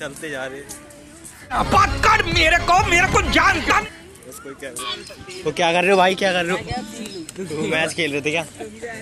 चलते जा रहे। पकड़ मेरे को जानता। तो क्या कर रहे हो भाई, क्या कर रहे हो? मैच खेल रहे थे क्या?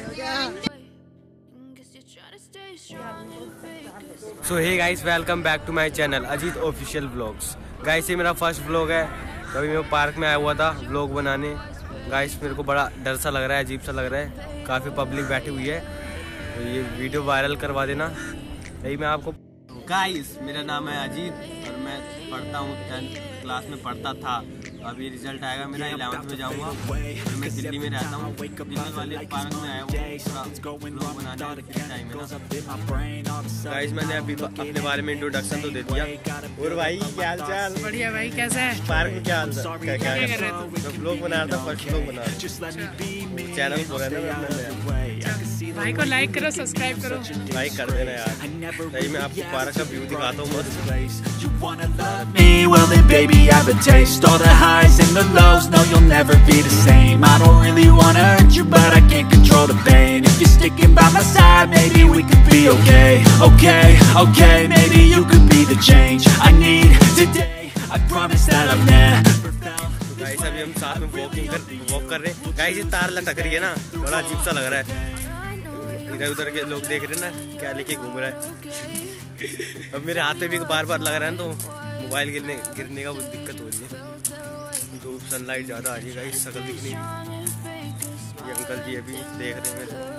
So hey guys, welcome back to my channel Ajit official vlogs. Guys ये मेरा फर्स्ट व्लॉग है। कभी मैं पार्क में आया हुआ था व्लॉग बनाने। गाइस मेरे को बड़ा डर सा लग रहा है, अजीब सा लग रहा है, काफ़ी पब्लिक बैठी हुई है, तो ये वीडियो वायरल करवा देना यही मैं आपको। गाइस मेरा नाम है अजीत और मैं पढ़ता हूँ 10th क्लास में पढ़ता था। अभी रिजल्ट आएगा मेरा, 11th में जाऊँगा और मैं दिल्ली में रहता हूँ। दिल्ली वाले पार्क में आया हूँ व्लॉग बनाने के टाइम में ना। गाइस मैंने अभी अपने बारे में इंट्रोडक्शन तो दे दिया। और भाई क्या हाल चाल? बढ़िया भाई, कैसा है? पार्क में क्या हाल चाल? क्या कर रहे हो? मैं व्लॉग बना रहा था, फर्स्ट व्लॉग बना रहा। चैनल हो रहा है, भाई को लाइक करो, सब्सक्राइब करो, लाइक कर देना यार। सही मैं आपको पार्क का व्यू दिखाता हूँ मस्त। Well then baby I have a taste, all the highs and the lows, no you'll never be the same. I don't really wanna hurt you but I can't control the pain. If you're sticking by my side maybe we could be okay. Okay, maybe you could be the change I need today. I promise that I've never felt. Guys अभी हम साथ में walk कर रहे हैं। Guys ये तार लटक रही है ना, बड़ा अजीब सा लग रहा है। इधर उधर के लोग देख रहे हैं ना क्या लेके घूम रहा है। अब मेरे हाथ में भी बार बार लग रहा है तो मोबाइल गिरने का बहुत दिक्कत हो रही है। धूप सनलाइट ज़्यादा आ रही है गाइस, शक्ल दिख नहीं। ये अंकल जी अभी देख रहे हैं।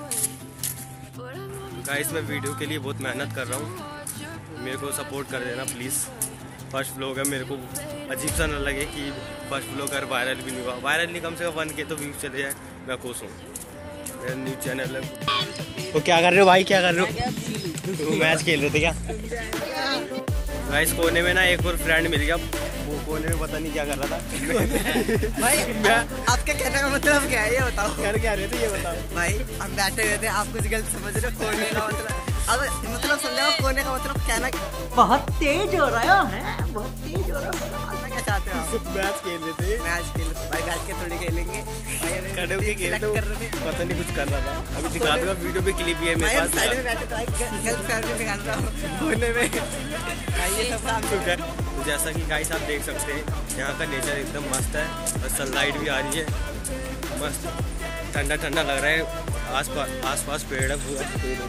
गाइस मैं वीडियो के लिए बहुत मेहनत कर रहा हूँ, मेरे को सपोर्ट कर देना प्लीज़। फर्स्ट व्लॉग है, मेरे को अजीब सा न लगे कि फर्स्ट व्लॉग अगर वायरल भी नहीं हुआ। वायरल नहीं, कम से कम 1 के तो व्यूज़ चले जाए, मैं खुश हूँ। मेरा न्यूज़ चैनल है। तो क्या कर रहे हो भाई, क्या कर रहे हो? मैच खेल रहे थे क्या? गाइस कोने में ना एक और फ्रेंड मिल गया, वो कोने में पता नहीं क्या कर रहा था। भाई आपके कहने का मतलब क्या है ये बताओ? कर क्या रहे थे ये बताओ। भाई हम बैठे हुए थे, आप कुछ गलत समझ रहे हो। कोने का मतलब अब मतलब समझाओ, कोने का मतलब कहना बहुत तेज हो रहा है, बहुत तेज हो रहा है। क्या चाहते हो आप? मैच खेल रहे थे। मैच खेल भाई, बैठ के थोड़ी खेलेंगे। खड़े होके खेल रहे थे, पता नहीं कुछ कर रहा था। अभी दिखा दूंगा, वीडियो पे क्लिप भी है मेरे पास। साइड में बैठे तो गलत फैमिली निकाल रहा हूँ कोने में। ये सब तो जैसा कि गाइस आप देख सकते हैं यहाँ का नेचर एकदम मस्त है और सनलाइट भी आ रही है, मस्त ठंडा ठंडा लग रहा है। आसपास पेड़ है पूरा,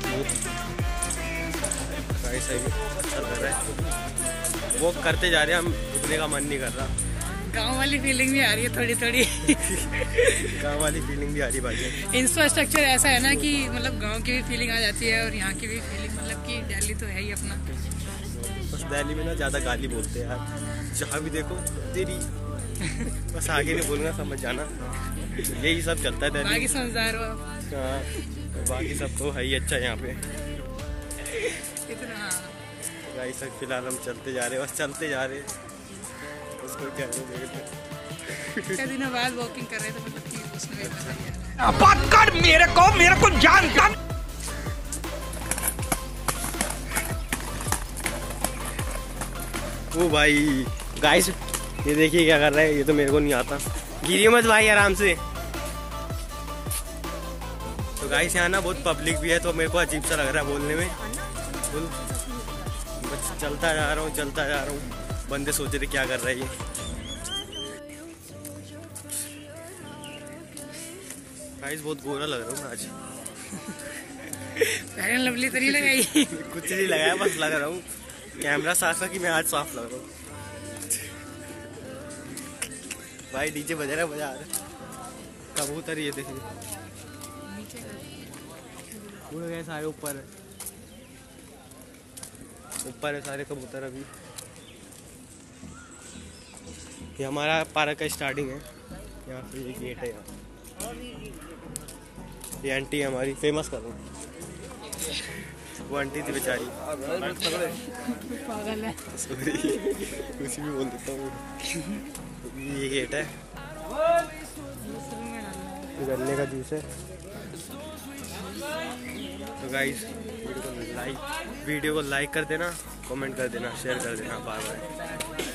गाइस अच्छा लग रहा है। वो करते जा रहे हैं हम, रुकने का मन नहीं कर रहा। गांव वाली फीलिंग भी आ रही है थोड़ी थोड़ी। गांव वाली फीलिंग भी आ रही है भाई। इंफ्रास्ट्रक्चर ऐसा है ना कि मतलब गांव की भी फीलिंग आ जाती है और यहाँ की भी फीलिंग, मतलब कि दिल्ली तो है ही अपना। बस दिल्ली में ना ज़्यादा गाली बोलते हैं यार, जहाँ भी देखो तेरी। बस आगे नहीं बोलूँगा, समझ जाना। यही सब चलता है दिल्ली। बाकी समझदार हो आप। हाँ बाकी सब तो है ही अच्छा यहाँ पे। इतना गाइस फिलहाल हम चलते जा रहे हैं, बस चलते जा रहे हैं। उसको क्या क्या दिनों बाद वॉकिंग कर रहे थे, मतलब कि उसमें पकड़ मेरे को जानता। ओ भाई गाइस ये देखिए क्या कर रहा है, ये तो मेरे को नहीं आता। गिरिए मत भाई, आराम से। तो गाइस यहाँ ना बहुत पब्लिक भी है, तो मेरे को अजीब सा लग रहा है बोलने में। बस चलता जा रहा हूँ। बंदे सोच रहे क्या कर रहा है ये। गाइस बहुत गोरा लग रहा हूँ आज। फेयर एंड लवली तो नहीं लगाई? कुछ नहीं लगाया, बस लग रहा हूँ। कैमरा साफ है कि मैं आज साफ लग रहा हूँ। भाई डीजे बजा रहा है। कबूतर ये देखिए उड़ गए सारे ऊपर है सारे कबूतर। अभी ये हमारा पार्क का स्टार्टिंग है, यहाँ पे ये गेट है। यहाँ ये आंटी है हमारी, फेमस कर रहा हूँ। वो आंटी थी बेचारी, पागल है। कुछ भी बोल देता हूँ। ये गेट है, गन्ने का जूस है। तो गाइस वीडियो को लाइक कर देना, कमेंट कर देना, शेयर कर देना बार बार।